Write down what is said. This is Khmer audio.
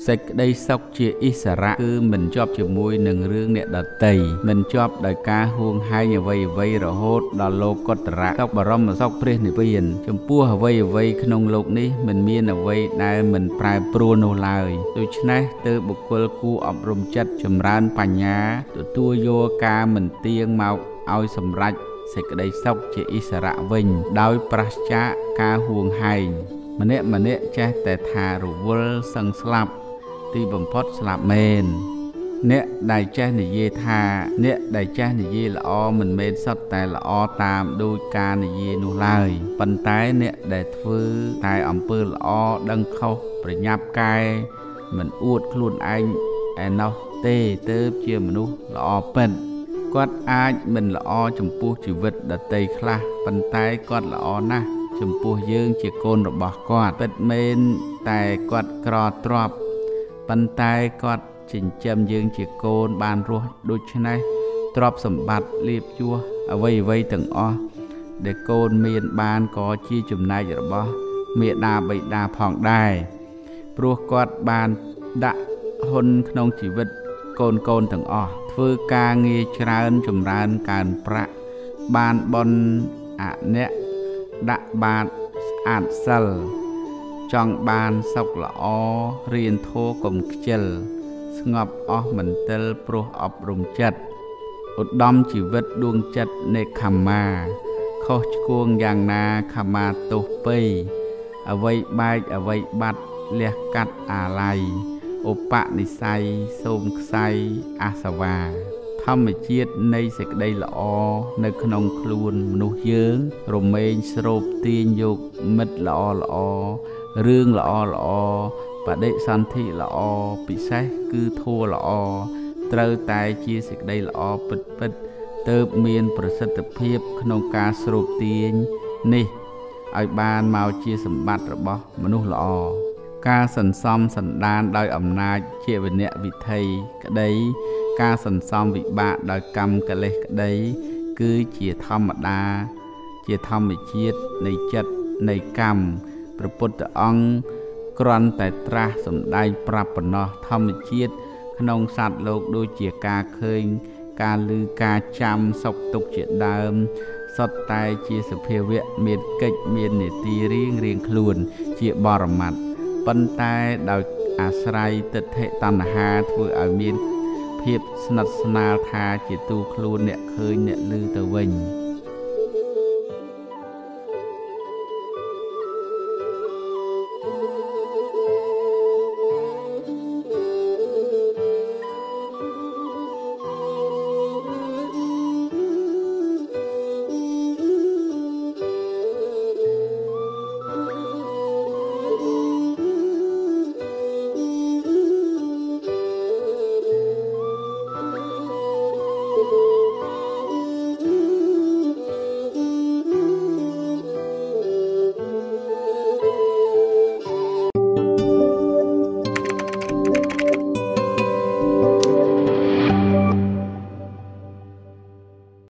សេចក្តីសុខជាឥស្សរៈគឺមិនជាប់ជាមួយនឹងរឿងអ្នកដទៃមិនជាប់ដោយការហួងហែងអ្វីៗរហូតដល់លោកុត្តរៈសុខបរមសុខព្រះនិព្វានចំពោះអ្វីៗក្នុងលោកនេះមិនមានអ្វីដែលមិនប្រែប្រួលនោះឡើយដូច្នេះទើបបុគ្គលគួរអប់រំចិត្តចម្រើនបញ្ញាទទួលយកការមិនទៀងមកឲ្យសម្រេចសេចក្តីសុខជាឥស្សរៈវិញដោយប្រឆាចការហួងហែងម្នាក់ចេះតែថារវល់សឹងស្លាប់ទីបំផុតស្លាប់មែនអ្នកដែលចេះនិយាយល្អមិនមែនសុទ្ធតែល្អតាមដូចការនិយាយនោះឡើយប៉ុន្តែអ្នកដែលធ្វើតែអំពើល្អដឹងខុសប្រញាប់កែមិនអួតខ្លួនឯងឯណោះទេទើបជាមនុស្សល្អពិតគាត់អាចមិនល្អចំពោះជីវិតដតីខ្លះប៉ុន្តែគាត់ល្អណាស់ចំពោះយើងជាកូនរបស់គាត់ពិតមែនតែគាត់ក្រទ្រព្យប៉ុន្តែគាត់ចិញ្ចឹមយើងជាកូនបានរស់ដូច្នេះទ្រព្យសម្បត្តិលៀបជួសអ្វីទាំងអស់ដែលកូនមានបានក៏ជាចំណែករបស់មេដាបិតាផងដែរព្រោះគាត់បានដាក់ហ៊ុនក្នុងជីវិតកូនទាំងអស់ធ្វើការងារច្រើនចម្រើនកើនប្រាក់បានបុណ្យអអ្នកដាក់បាតស្អាតសិលចង់បានសុខល្អរៀនធម៌កុំខ្ជិលស្ងប់អស់មន្ទិលព្រោះអប់រំចិត្តឧត្តមជីវិតដួងចិត្តនេខម្មាខុសឆ្គងយ៉ាងណាខម្មាទោសពៃអ្វីបែកអ្វីបាត់លះកាត់អាល័យឧបនិស្ស័យសូមខ្ស័យអាសវាធម្មជាតិនៃសេចក្តីល្អនៅក្នុងខ្លួនមនុស្សយើងរមែងស្រូបទាញយកមិត្តល្អរឿងល្អបដិសន្ធិល្អពិសេសគឺធម៌ល្អត្រូវតែជាសេចក្តីល្អពិតទើបមានប្រសិទ្ធភាពក្នុងការស្រូបទាញនេះឲ្យបានមកជាសម្បត្តិរបស់មនុស្សល្អការសន្សំសន្តានដោយអំណាចជាវិនៈវិធ័យក្តីការសន្សំវិបាកដោយកម្មកិលេសក្តីគឺជាធម្មតាជាធម្មជាតិនៃចិត្តនៃកម្មព្រះពុទ្ធអង្គគ្រាន់តែត្រាស់សម្ដែងប្រាប់ប៉ុណ្ណោះធម្មជាតិក្នុងសត្វលោកដូចជាការឃើញការឮការចាំសុខទុក្ខជាដើមសុទ្ធតែជាសភាវៈមានកិច្ចមាននីតិរៀងខ្លួនជាបរមត្ថប៉ុន្តែដោយអាស្រ័យទិដ្ឋិតណ្ហាធ្វើឲ្យមានភាពស្និទ្ធស្នាលថាជាទូខ្លួនអ្នកឃើញអ្នកឮទៅវិញ